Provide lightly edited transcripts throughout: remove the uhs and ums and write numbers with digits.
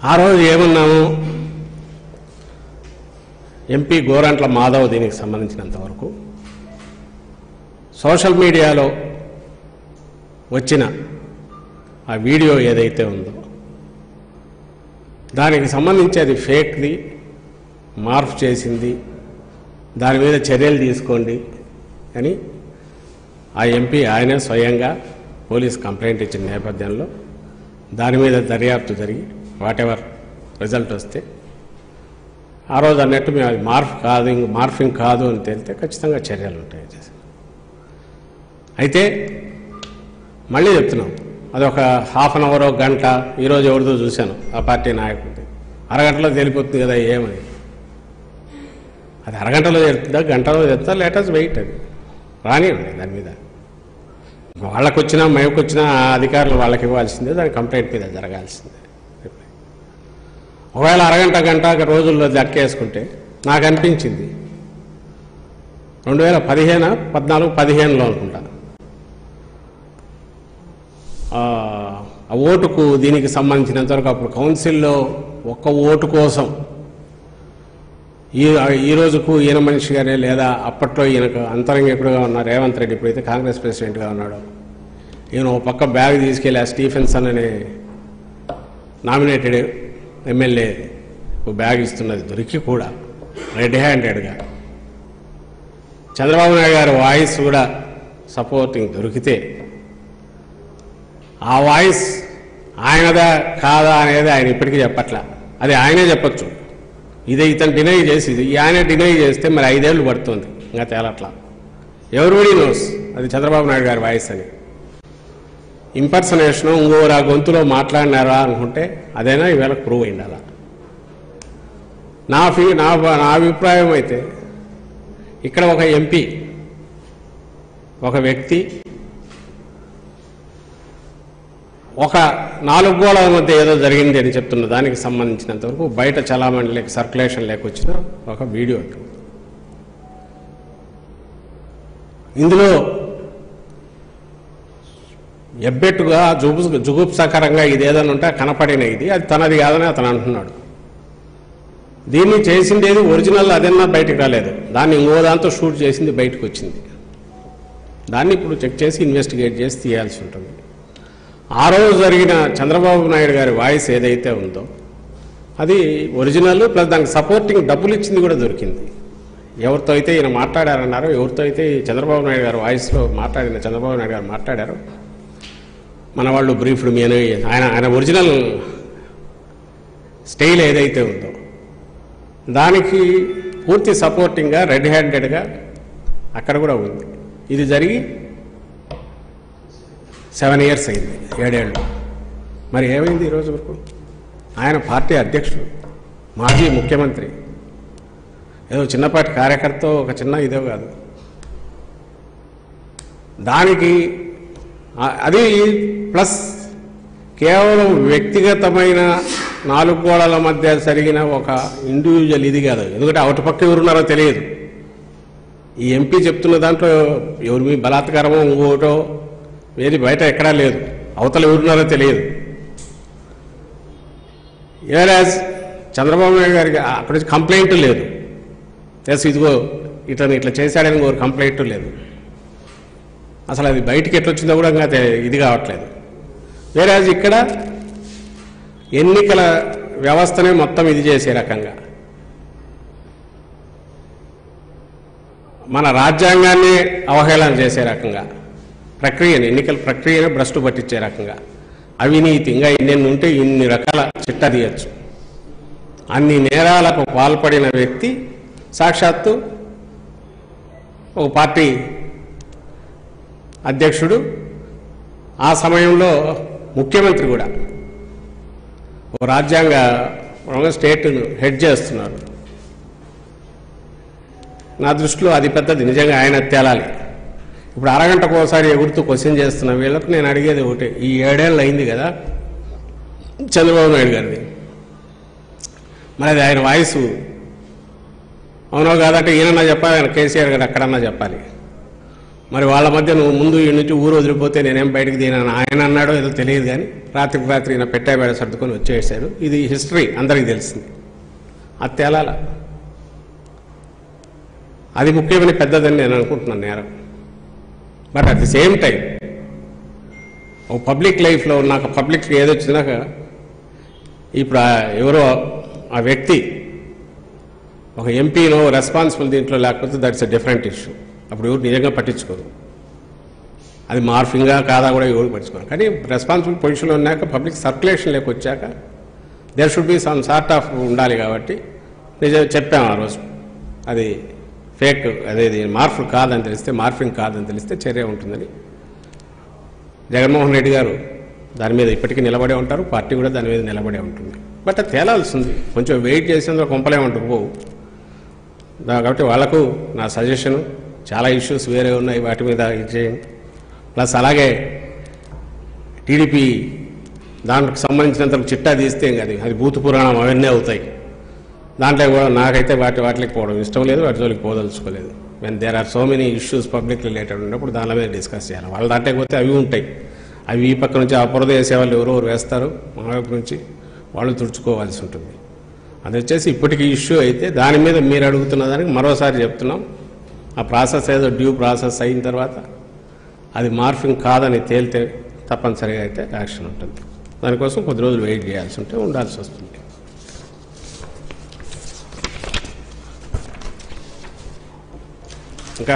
ఆ రోజు ఏమన్నాము, ఎంపీ గోరంట్ల మాధవ్ దీనికి సంబంధించినంతవరకు సోషల్ మీడియాలో వచ్చిన ఆ వీడియో ఏదైతే ఉందో దానికి సంబంధించి అది ఫేక్ది, మార్పు చేసింది, దాని మీద చర్యలు తీసుకోండి అని ఆ ఎంపీ ఆయనే స్వయంగా పోలీస్ కంప్లైంట్ ఇచ్చిన నేపథ్యంలో దాని మీద దర్యాప్తు జరిగి వాటెవర్ రిజల్ట్ వస్తే ఆ రోజు అన్నట్టు మేము అది మార్ఫింగ్ కాదు అని తేలితే ఖచ్చితంగా చర్యలు ఉంటాయి. అయితే మళ్ళీ చెప్తున్నాం, అదొక హాఫ్ అన్ అవర్, గంట, ఈరోజు ఎవరిదో చూశాను ఆ పార్టీ నాయకుడిది, అరగంటలో తేలిపోతుంది కదా ఏమని. అది అరగంటలో తెలుస్తుందా, గంటలో తెలుస్తుందా, లేటెస్ట్ వెయిట్, అది రానివ్వండి. దాని మీద వాళ్ళకు వచ్చినా మేమకు వచ్చినా అధికారులు వాళ్ళకి ఇవ్వాల్సిందే, దాని కంప్లైంట్ మీద జరగాల్సిందే. ఒకవేళ అరగంట, గంట రోజుల్లో దక్కేసుకుంటే నాకు అనిపించింది 2015, 14, 15లో అనుకుంటా ఆ ఓటుకు దీనికి సంబంధించినంతవరకు అప్పుడు కౌన్సిల్లో ఒక్క ఓటు కోసం ఈ రోజుకు ఈయన మనిషిగానే, లేదా అప్పట్లో ఈయనకు అంతరంగికుడుగా ఉన్న రేవంత్ రెడ్డి ఇప్పుడైతే కాంగ్రెస్ ప్రెసిడెంట్గా ఉన్నాడు, ఈయన ఒక పక్క బ్యాగ్ తీసుకెళ్ళి ఆ స్టీఫెన్సన్ అనే నామినేటెడ్ ఎమ్మెల్యే బ్యాగ్ ఇస్తున్నది దొరికి కూడా రెడ్ హ్యాండెడ్గా చంద్రబాబు నాయుడు గారి వాయిస్ కూడా సపోర్టింగ్ దొరికితే ఆ వాయిస్ ఆయనదా కాదా అనేది ఆయన ఇప్పటికీ చెప్పట్లా, అది ఆయనే చెప్పచ్చు. ఇదే ఇతను డినై చేసి ఆయన డినై చేస్తే మరి 5 ఏళ్ళు పడుతుంది, ఇంకా తేలట్లా. ఎవరిబడి నోస్ అది చంద్రబాబు నాయుడు గారి వాయిస్ అని. ఇంపర్సనేషను ఇంకోరు ఆ గొంతులో మాట్లాడినారా అనుకుంటే అదైనా ఈవేళ ప్రూవ్ అయింది. అలా నా అభిప్రాయం అయితే ఇక్కడ ఒక ఎంపీ, ఒక వ్యక్తి ఒక 4 గోడల మధ్య ఏదో జరిగింది అని చెప్తున్న దానికి సంబంధించినంతవరకు బయట చలామణి సర్క్యులేషన్ లేకొచ్చిన ఒక వీడియో. ఇందులో ఎబ్బెట్టుగా జుగుప్సాకరంగా ఇదేదన్నా ఉంటే కనపడిన ఇది అది తనది కాదని అతను అంటున్నాడు. దీన్ని చేసిండేది ఒరిజినల్ అదన్నా బయటకు రాలేదు, దాన్ని ఇంకో దాంతో షూట్ చేసింది బయటకు వచ్చింది. దాన్ని ఇప్పుడు చెక్ చేసి ఇన్వెస్టిగేట్ చేసి తీయాల్సి ఉంటుంది. ఆ రోజు జరిగిన చంద్రబాబు నాయుడు గారి వాయిస్ ఏదైతే ఉందో అది ఒరిజినల్, ప్లస్ దానికి సపోర్టింగ్ డబ్బులు ఇచ్చింది కూడా దొరికింది. ఎవరితో అయితే ఈయన మాట్లాడారన్నారో, ఎవరితో అయితే చంద్రబాబు నాయుడు గారి వాయిస్లో చంద్రబాబు నాయుడు గారు మాట్లాడారో మన వాళ్ళు బ్రీఫ్డ్ మీ ఆయన ఒరిజినల్ స్టైల్ ఏదైతే ఉందో దానికి పూర్తి సపోర్టింగ్గా రెడ్ హ్యాండెడ్గా అక్కడ కూడా ఉంది. ఇది జరిగి 7 years అయింది, 7 ఏళ్ళు. మరి ఏమైంది ఈరోజు వరకు? ఆయన పార్టీ అధ్యక్షుడు, మాజీ ముఖ్యమంత్రి, ఏదో చిన్నపాటి కార్యకర్త, ఒక చిన్న ఇదో కాదు. దానికి అది ప్లస్ కేవలం వ్యక్తిగతమైన 4 గోడల మధ్య జరిగిన ఒక ఇండివిజువల్ ఇది కాదు. ఎందుకంటే అవతపక్క ఎవరున్నారో తెలియదు. ఈ ఎంపీ చెప్తున్న దాంట్లో ఎవరు మీ బలాత్కారమో ఇంకోటో ఏది బయట ఎక్కడా లేదు, అవతల ఎవరున్నారో తెలియదు. ఏరాజ్ చంద్రబాబు నాయుడు గారికి అక్కడ కంప్లైంట్ లేదు, ఎస్ ఇదిగో ఇతను ఇట్లా చేశాడని ఇంకో కంప్లైంట్ లేదు. అసలు అది బయటికి ఎట్లొచ్చిందో కూడా ఇంకా ఇది కావట్లేదు. వేరాజ్ ఇక్కడ ఎన్నికల వ్యవస్థనే మొత్తం ఇది చేసే రకంగా, మన రాజ్యాంగాన్ని అవహేళన చేసే రకంగా, ప్రక్రియని ఎన్నికల ప్రక్రియను భ్రష్టు పట్టించే రకంగా, అవినీతి ఇంకా ఇన్ని ఉంటే ఇన్ని రకాల చిట్టా తీయచ్చు. అన్ని నేరాలకు పాల్పడిన వ్యక్తి సాక్షాత్తు ఒక పార్టీ అధ్యక్షుడు, ఆ సమయంలో ముఖ్యమంత్రి కూడా ఒక రాజ్యాంగ స్టేట్ను హెడ్ చేస్తున్నారు. నా దృష్టిలో అది పెద్దది, నిజంగా ఆయన తేలాలి. ఇప్పుడు అరగంటకు ఒకసారి ఎగురుతూ క్వశ్చన్ చేస్తున్న వీళ్ళకు నేను అడిగేది ఒకటే, ఈ 7 ఏళ్ళు అయింది కదా చంద్రబాబు నాయుడు గారిది, మరి అది ఆయన వాయిస్ అవునో కాదంటే ఈయనన్నా చెప్పాలి, ఆయన కేసీఆర్ గారు అక్కడన్నా చెప్పాలి. మరి వాళ్ళ మధ్య నువ్వు ముందు ఈ నుంచి ఊరు వదిలిపోతే నేనేం బయటకు దిగినాను ఆయన అన్నాడో ఏదో తెలియదు, కానీ రాత్రికి రాత్రి ఈయన పెట్టాబేడ సర్దుకొని వచ్చేసారు. ఇది హిస్టరీ అందరికీ తెలిసింది. అది తేలాల, అది ముఖ్యమైన పెద్దదని నేను అనుకుంటున్నాను నేరం. But at the same time ఓ పబ్లిక్ లైఫ్లో ఉన్నాక, పబ్లిక్ ఏదొచ్చినాక ఇప్పుడు ఎవరో ఆ వ్యక్తి ఒక ఎంపీనో రెస్పాన్సిబుల్ దీంట్లో లేకపోతే దట్స్ ఎ డిఫరెంట్ ఇష్యూ. అప్పుడు ఎవరు నిజంగా పట్టించుకోరు, అది మార్ఫింగా కాదా కూడా ఎవరు పట్టించుకోరు. కానీ రెస్పాన్సిబుల్ పొజిషన్లో ఉన్నాక, పబ్లిక్ సర్క్యులేషన్లోకి వచ్చాక there should be some sort of ఉండాలి. కాబట్టి నిజం చెప్పాము ఆ రోజు, అది ఫేక్, అదేది మార్ఫింగ్ కాదని తెలిస్తే చర్య ఉంటుందని. జగన్మోహన్ రెడ్డి గారు దాని మీద ఇప్పటికీ నిలబడే ఉంటారు, పార్టీ కూడా దాని మీద నిలబడే ఉంటుంది. బట్ అది తేలాల్సింది, కొంచెం వెయిట్ చేసేందుకు కొంపలే ఉంటుంది పోవు. కాబట్టి వాళ్లకు నా సజెషను, చాలా ఇష్యూస్ వేరే ఉన్నాయి, వాటి మీద ఇచ్చేయండి. ప్లస్ అలాగే టీడీపీ దానికి సంబంధించినంత చిట్టా తీస్తే అది భూత పురాణం అవన్నీ అవుతాయి. దాంట్లో కూడా నాకైతే వాటికి పోవడం ఇష్టం లేదు, వాటి జోలికి పోదలుచుకోలేదు. When there are so many issues public related ఉన్నప్పుడు దాని మీద డిస్కస్ చేయాలి. వాళ్ళ దాంట్లో పోతే అవి ఉంటాయి, అవి ఈ పక్క నుంచి అపరద వేసేవాళ్ళు ఎవరెవరు వేస్తారు, మా వైపు నుంచి వాళ్ళు తుడుచుకోవాల్సి ఉంటుంది. అది వచ్చేసి ఇప్పటికీ ఇష్యూ అయితే దాని మీద మీరు అడుగుతున్న దానికి మరోసారి చెప్తున్నాం, ఆ ప్రాసెస్ ఏదో డ్యూ ప్రాసెస్ అయిన తర్వాత అది మార్ఫింగ్ కాదని తేలితే తప్పనిసరిగా అయితే యాక్షన్ ఉంటుంది. దానికోసం కొద్ది రోజులు వెయిట్ చేయాల్సి ఉండాల్సి వస్తుంది. ఇంకా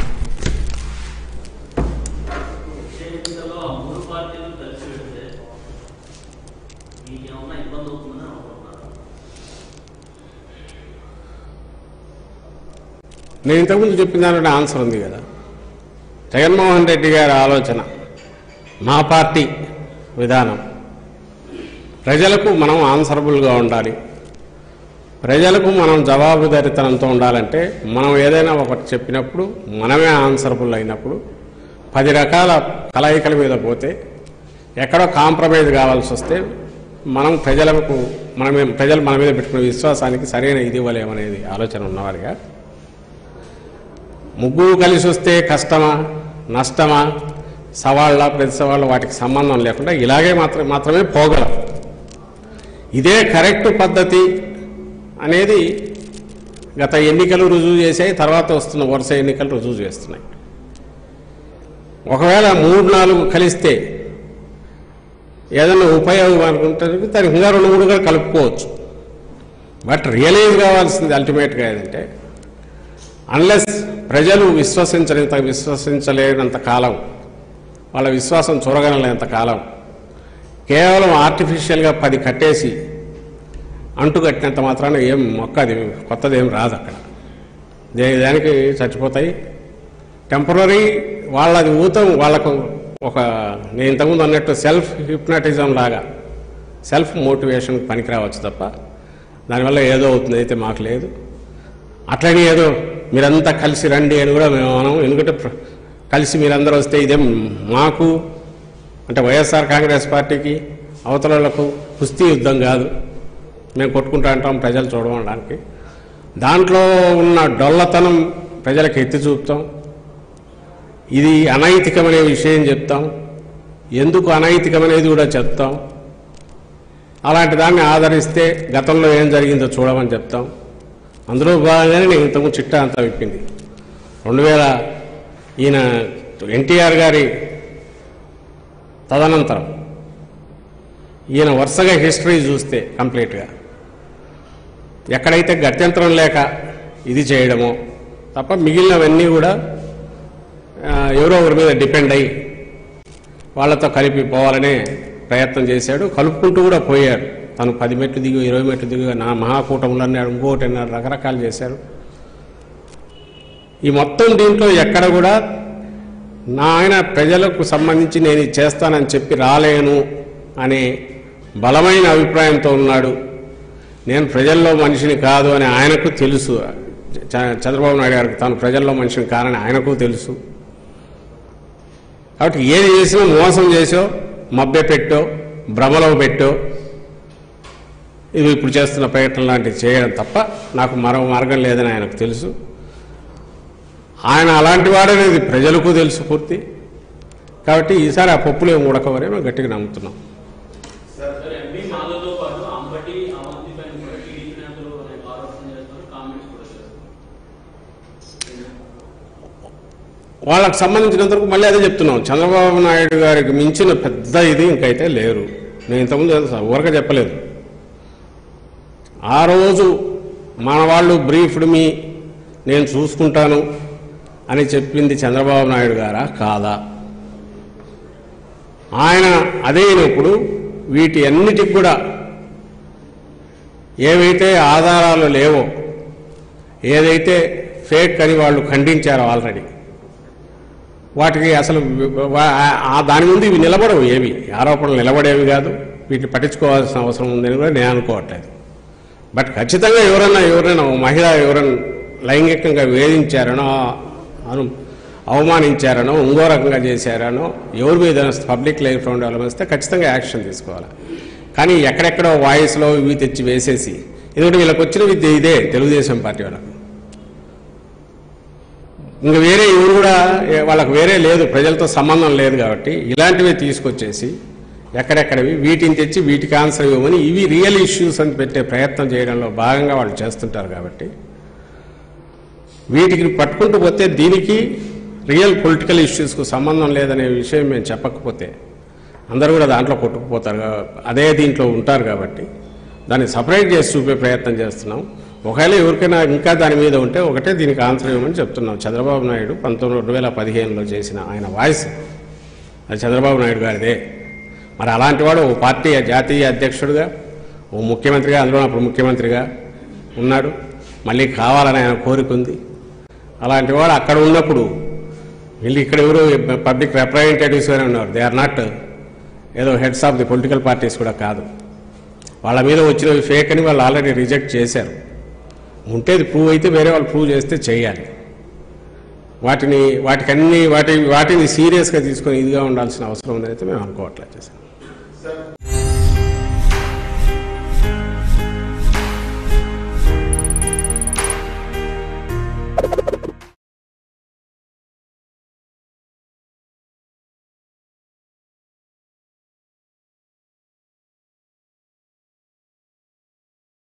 నేను ఇంతకుముందు చెప్పిన దానిలో ఆన్సర్ ఉంది కదా. జగన్మోహన్ రెడ్డి గారి ఆలోచన, మా పార్టీ విధానం, ప్రజలకు మనం ఆన్సరబుల్గా ఉండాలి, ప్రజలకు మనం జవాబుదారీతనంతో ఉండాలంటే మనం ఏదైనా ఒకటి చెప్పినప్పుడు మనమే ఆన్సరబుల్ అయినప్పుడు 10 రకాల కలయికల మీద పోతే ఎక్కడో కాంప్రమైజ్ కావాల్సి వస్తే మనం ప్రజలు మన మీద పెట్టుకునే విశ్వాసానికి సరైన ఇది ఇవ్వలేమనేది ఆలోచన ఉన్నవారిగా, ముగ్గురు కలిసి వస్తే కష్టమా నష్టమా సవాళ్ళ ప్రతి సవాళ్ళు వాటికి సంబంధం లేకుండా ఇలాగే మాత్రమే పోగలం. ఇదే కరెక్ట్ పద్ధతి అనేది గత ఎన్నికలు రుజువు చేశాయి, తర్వాత వస్తున్న వరుస ఎన్నికలు రుజువు చేస్తున్నాయి. ఒకవేళ 3-4 కలిస్తే ఏదైనా ఉపయోగం అనుకుంటే దానికి ఇంకా 2-3గా కలుపుకోవచ్చు. బట్ రియలైజ్ కావాల్సింది అల్టిమేట్గా ఏదంటే, అన్లెస్ ప్రజలు విశ్వసించలేనంత కాలం, వాళ్ళ విశ్వాసం చూరగనలేనంత కాలం కేవలం ఆర్టిఫిషియల్గా 10 కట్టేసి అంటుకట్టినంత మాత్రాన ఏం అది కొత్తది ఏం రాదు. అక్కడ దానికి చచ్చిపోతాయి. టెంపరీ వాళ్ళది వాళ్ళకు నేను ఇంతకుముందు అన్నట్టు సెల్ఫ్ హిప్నటిజం లాగా సెల్ఫ్ మోటివేషన్ పనికి రావచ్చు తప్ప దానివల్ల ఏదో అవుతుంది అయితే మాకు లేదు. అట్లనే ఏదో మీరంతా కలిసి రండి అని కూడా మనం, ఎందుకంటే కలిసి మీరందరూ వస్తే ఇదేం మాకు అంటే వైఎస్ఆర్ కాంగ్రెస్ పార్టీకి అవతలకు కుస్తీ యుద్ధం కాదు, మేము కొట్టుకుంటా అంటాం ప్రజలు చూడడానికి. దాంట్లో ఉన్న డొల్లతనం ప్రజలకు ఎత్తి చూపుతాం, ఇది అనైతికమనే విషయం చెప్తాం, ఎందుకు అనైతికమనేది కూడా చెప్తాం. అలాంటి దాన్ని ఆదరిస్తే గతంలో ఏం జరిగిందో చూడమని చెప్తాం. అందులో భాగంగానే నేను ఇంతకు చిట్టా అంతా విప్పింది. 2000 ఈయన ఎన్టీఆర్ గారి తదనంతరం ఈయన వరుసగా హిస్టరీ చూస్తే కంప్లీట్గా ఎక్కడైతే గత్యంతరం లేక ఇది చేయడమో తప్ప మిగిలినవన్నీ కూడా ఎవరో ఒకరి మీద డిపెండ్ అయ్యి వాళ్ళతో కలిపి పోవాలనే ప్రయత్నం చేశాడు. కలుపుకుంటూ కూడా పోయాడు. తను 10 మెట్లు దిగు 20 మెట్లు దిగు నా మహాకూటములు అన్నాడు, ఇంకోటి అన్నాడు, రకరకాలు చేశారు. ఈ మొత్తం దీంట్లో ఎక్కడ కూడా ఆయన ప్రజలకు సంబంధించి నేను చేస్తానని చెప్పి రాలేను అనే బలమైన అభిప్రాయంతో ఉన్నాడు. నేను ప్రజల్లో మనిషిని కాదు అని ఆయనకు తెలుసు. చంద్రబాబు నాయుడు గారికి తాను ప్రజల్లో మనిషిని కాదని ఆయనకు తెలుసు. కాబట్టి ఏది చేసినా మోసం చేసో మభ్య పెట్టో భ్రమలో పెట్టో ఇది ఇప్పుడు చేస్తున్న ప్రయత్నం లాంటివి చేయడం తప్ప నాకు మరో మార్గం లేదని ఆయనకు తెలుసు. ఆయన అలాంటి వాడనేది ప్రజలకు తెలుసు పూర్తి. కాబట్టి ఈసారి ఆ పప్పులు ఏమి ఉడకవరే మేము గట్టిగా నమ్ముతున్నాం. వాళ్ళకు సంబంధించినంతవరకు మళ్ళీ అదే చెప్తున్నాం, చంద్రబాబు నాయుడు గారికి మించిన పెద్ద ఇది ఇంకైతే లేరు. నేను ఇంతకుముందు ఊరక చెప్పలేదు. ఆ రోజు మన వాళ్ళు బ్రీఫ్డ్ మీ నేను చూసుకుంటాను అని చెప్పింది చంద్రబాబు నాయుడు గారా కాదా? ఆయన అదే అయినప్పుడు వీటి అన్నిటికి కూడా ఏవైతే ఆధారాలు లేవో, ఏదైతే ఫేక్ అని వాళ్ళు ఖండించారో ఆల్రెడీ, వాటికి అసలు దాని ముందు ఇవి నిలబడవు, ఏవి ఆరోపణలు నిలబడేవి కాదు. వీటిని పట్టించుకోవాల్సిన అవసరం ఉందని కూడా నేను అనుకోవట్లేదు. బట్ ఖచ్చితంగా ఎవరైనా మహిళ ఎవరైనా లైంగికంగా వేధించారనో, అవమానించారనో, ఇంకో రకంగా చేశారనో, ఎవరి మీద పబ్లిక్ లైఫ్ ఉండాలని వస్తే ఖచ్చితంగా యాక్షన్ తీసుకోవాలి. కానీ ఎక్కడెక్కడో వాయిస్లో ఇవి తెచ్చి వేసేసి, ఎందుకంటే వీళ్ళకి వచ్చిన విద్య ఇదే తెలుగుదేశం పార్టీ వాళ్ళకు. ఇంకా వేరే ఎవరు కూడా వాళ్ళకు వేరే లేదు, ప్రజలతో సంబంధం లేదు. కాబట్టి ఇలాంటివి తీసుకొచ్చేసి ఎక్కడెక్కడవి వీటిని తెచ్చి వీటికి ఆన్సర్ ఇవ్వమని, ఇవి రియల్ ఇష్యూస్ అని పెట్టే ప్రయత్నం చేయడంలో భాగంగా వాళ్ళు చేస్తుంటారు. కాబట్టి వీటికి పట్టుకుంటూ పోతే దీనికి రియల్ పొలిటికల్ ఇష్యూస్కు సంబంధం లేదనే విషయం మేము చెప్పకపోతే అందరూ కూడా దాంట్లో కొట్టుకుపోతారు, అదే దీంట్లో ఉంటారు. కాబట్టి దాన్ని సపరేట్ చేసి చూపే ప్రయత్నం చేస్తున్నాం. ఒకవేళ ఎవరికైనా ఇంకా దాని మీద ఉంటే ఒకటే దీనికి ఆన్సర్ ఇవ్వమని చెప్తున్నాం. చంద్రబాబు నాయుడు 2015లో చేసిన ఆయన వాయిస్ అది చంద్రబాబు నాయుడు గారిదే. మరి అలాంటి వాడు ఓ పార్టీ జాతీయ అధ్యక్షుడిగా, ఓ ముఖ్యమంత్రిగా, అందులో అప్పుడు ముఖ్యమంత్రిగా ఉన్నాడు, మళ్ళీ కావాలని ఆయన కోరుకుంది. అలాంటి వాడు అక్కడ ఉన్నప్పుడు వీళ్ళు ఇక్కడ ఎవరు పబ్లిక్ రిప్రజెంటేటివ్స్గానే ఉన్నారు. దే ఆర్ నాట్ ఏదో heads of the political parties కూడా కాదు. వాళ్ళ మీద వచ్చినవి ఫేక్ అని వాళ్ళు ఆల్రెడీ రిజెక్ట్ చేశారు. ఉంటేది ప్రూవ్ అయితే వేరే వాళ్ళు ప్రూవ్ చేస్తే చేయాలి. వాటిని సీరియస్గా తీసుకొని ఇదిగా ఉండాల్సిన అవసరం ఉందని అయితే మేము అనుకోవట్లేదు.